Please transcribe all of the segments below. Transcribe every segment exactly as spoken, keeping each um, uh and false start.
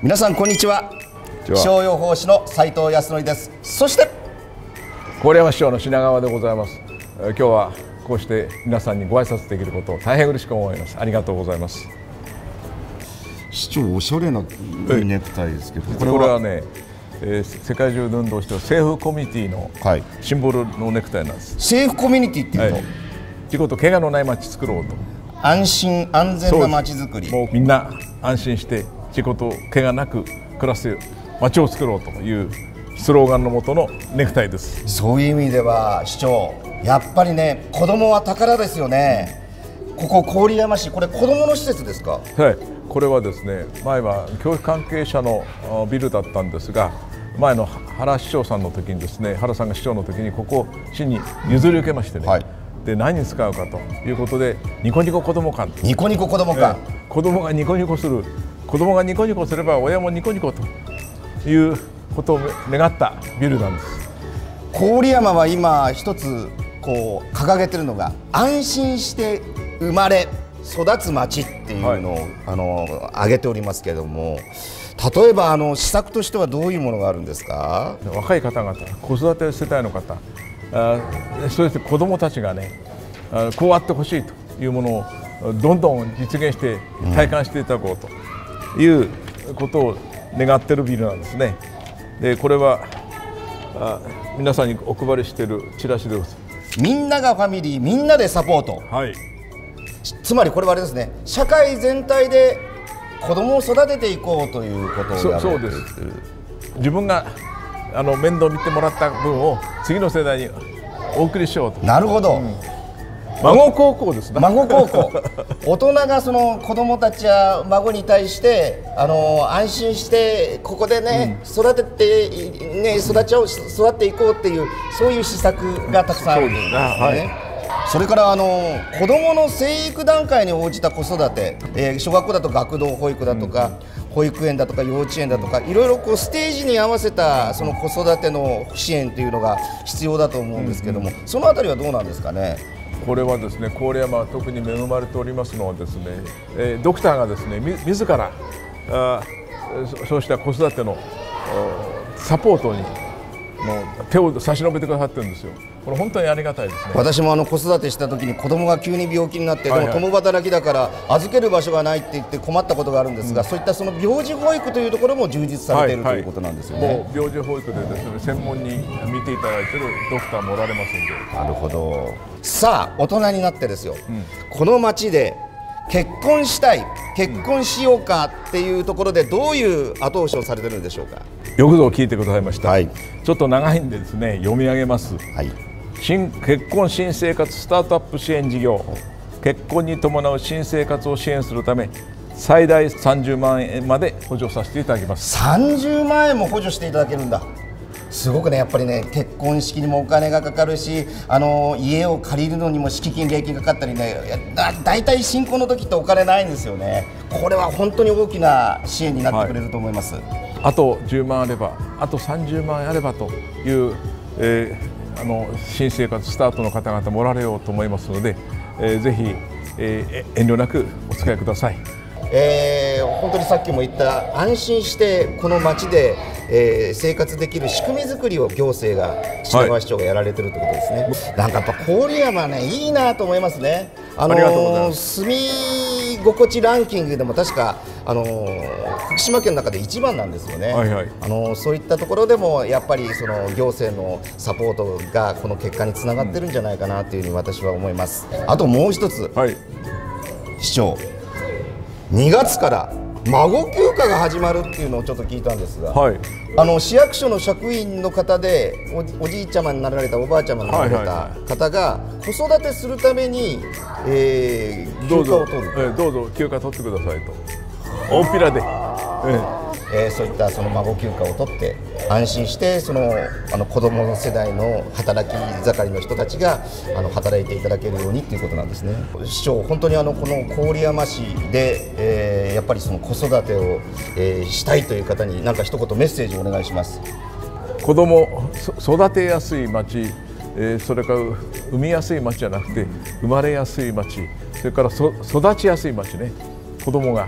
皆さんこんにちは。気象予報士の斉藤康則です。そして郡山市長の品川でございます。今日はこうして皆さんにご挨拶できることを大変嬉しく思います。ありがとうございます。 市長、おしゃれなネクタイですけど、 これは、これはね、えー、世界中で運動している政府コミュニティのシンボルのネクタイなんです。 政府コミュニティっていうの、はい、 事故と怪我のない街作ろうと、 安心安全な街づくり、 もうみんな安心して事故と怪我なく暮らす街を作ろうというスローガンのもとのネクタイです。 そういう意味では市長、やっぱりね、子供は宝ですよね。ここ郡山市、これ子供の施設ですか？ はい、これはですね、前は教育関係者のビルだったんですが、前の原市長さんの時にですね、原さんが市長の時にここ市に譲り受けましてね、はい、で何に使うかということで、ニコニコ子ども館、 ニコニコ子ども館、 えー、子どもがニコニコする、子どもがニコニコすれば親もニコニコということを願ったビルなんです。 郡山は今一つこう掲げてるのが、安心して生まれ育つ町っていうのを、はい、あの挙げておりますけれども、例えばあの施策としてはどういうものがあるんですか？ 若い方々、子育て世帯の方、あそして子どもたちがね、あこうあってほしいというものをどんどん実現して体感していただこうということを願っているビルなんですね。でこれはあ皆さんにお配りしているチラシです。 みんながファミリー、みんなでサポート、はい、つまりこれはあれですね、社会全体で子どもを育てていこうということをやる。 そうです。自分があの面倒見てもらった分を次の世代にお送りしようと。 なるほど、うん、 孫孝行ですね。 孫孝行大人がその子どもたちや孫に対してあの安心してここでね、うん、育てて、ね、育ちを育っていこうっていう、そういう施策がたくさんあるんですね。はい、それからあの子どもの生育段階に応じた子育て、えー、小学校だと学童保育だとか、うん、保育園だとか幼稚園だとか、いろいろこうステージに合わせたその子育ての支援というのが必要だと思うんですけども、うんうん、そのあたりはどうなんですかね？ これはですね、郡山は特に恵まれておりますのはですね、えー、ドクターがですね、み自らあそうした子育てのサポートにもう手を差し伸べてくださってるんですよ。これ本当にありがたいですね。 私もあの子育てした時に子供が急に病気になって、でも共働きだから預ける場所がないって言って困ったことがあるんですが、うん、そういったその病児保育というところも充実されている、はいはい、ということなんですよね。 もう病児保育でですね、専門に見ていただいているドクターもおられますんで。 なるほど。さあ大人になってですよ、うん、この町で結婚したい、結婚しようかっていうところでどういう後押しをされてるんでしょうか？ よくぞ聞いてくださいました。はい、ちょっと長いんでですね、読み上げます。はい、新結婚新生活スタートアップ支援事業、結婚に伴う新生活を支援するため最大さんじゅうまんえんまで補助させていただきます。 さんじゅうまんえんも補助していただけるんだ。すごくね、やっぱりね、結婚式にもお金がかかるし、あの家を借りるのにも敷金礼金かかったりね、だだいたい新婚の時ってお金ないんですよね。これは本当に大きな支援になってくれると思います。はい、あとじゅうまんあれば、あとさんじゅうまんあればという、えー、あの新生活スタートの方々もおられようと思いますので、えー、ぜひ、えー、遠慮なくお使いください。 えー、本当にさっきも言った安心してこの町で、えー、生活できる仕組み作りを行政が品川市長がやられてるということですね。はい、なんかやっぱ郡山ね、いいなと思いますね。あのー、住み心地ランキングでも確か、あのー、福島県の中で一番なんですよね。はいはい、あのー、そういったところでもやっぱりその行政のサポートがこの結果につながってるんじゃないかなというふうに私は思います。あともう一つ、はい、市長、にがつから孫休暇が始まるっていうのをちょっと聞いたんですが、はい、あの市役所の職員の方で お, おじいちゃまになられたおばあちゃまになられた方が子育てするために、えー、休暇を取る、 えー、どうぞ休暇取ってくださいと大っぴらで、えーえー、そういったその孫休暇を取って安心してそのあの子どもの世代の働き盛りの人たちがあの働いていただけるようにということなんですね。市長、本当にあのこの郡山市で、えー、やっぱりその子育てを、えー、したいという方に何か一言メッセージをお願いします。 子ども育てやすい町、えー、それから産みやすい町じゃなくて生まれやすい町、それからそ育ちやすい町ね。子どもが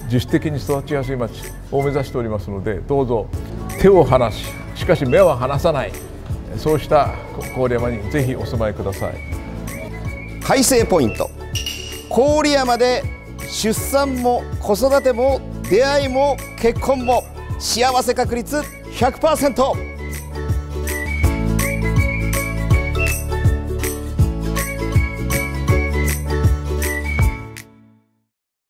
自主的に育ちやすい町を目指しておりますので、どうぞ手を離し、しかし目は離さない、そうした郡山にぜひお住まいください。 改正ポイント、郡山で出産も子育ても出会いも結婚も幸せ確率 ひゃくパーセント。